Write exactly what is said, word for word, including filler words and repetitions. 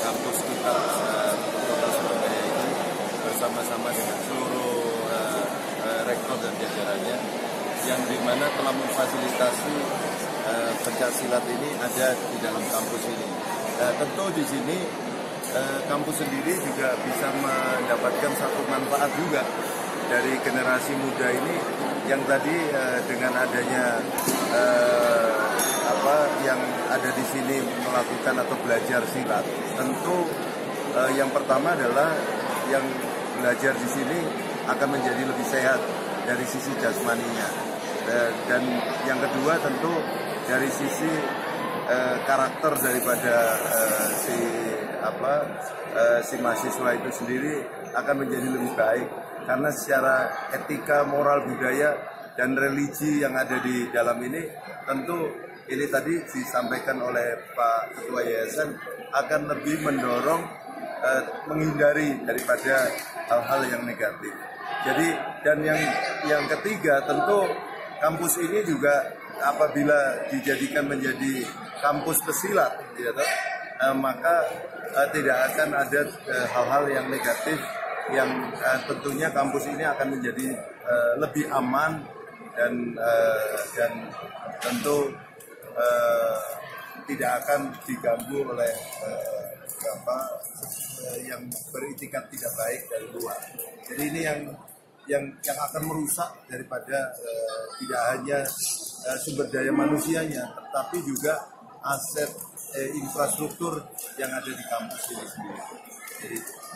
kampus kita uh, Kota Surabaya ini bersama-sama dengan seluruh uh, uh, rektor dan jajarannya, yang dimana telah memfasilitasi uh, pencaksilat ini ada di dalam kampus ini. Nah, tentu di sini uh, kampus sendiri juga bisa mendapatkan satu manfaat juga dari generasi muda ini, yang tadi uh, dengan adanya uh, apa yang ada di sini melakukan atau belajar silat, tentu uh, yang pertama adalah yang belajar di sini akan menjadi lebih sehat dari sisi jasmaninya, uh, dan yang kedua tentu dari sisi uh, karakter daripada uh, si apa uh, si mahasiswa itu sendiri akan menjadi lebih baik, karena secara etika, moral, budaya dan religi yang ada di dalam ini, tentu ini tadi disampaikan oleh Pak Ketua Yayasan akan lebih mendorong eh, menghindari daripada hal-hal yang negatif. Jadi, dan yang yang ketiga tentu kampus ini juga apabila dijadikan menjadi kampus pesilat, ya, eh, maka eh, tidak akan ada hal-hal eh, yang negatif, yang eh, tentunya kampus ini akan menjadi eh, lebih aman dan eh, dan tentu Uh, tidak akan diganggu oleh uh, apa uh, yang beritikat tidak baik dari luar. Jadi ini yang yang yang akan merusak daripada uh, tidak hanya uh, sumber daya manusianya, tetapi juga aset uh, infrastruktur yang ada di kampus ini sendiri. Jadi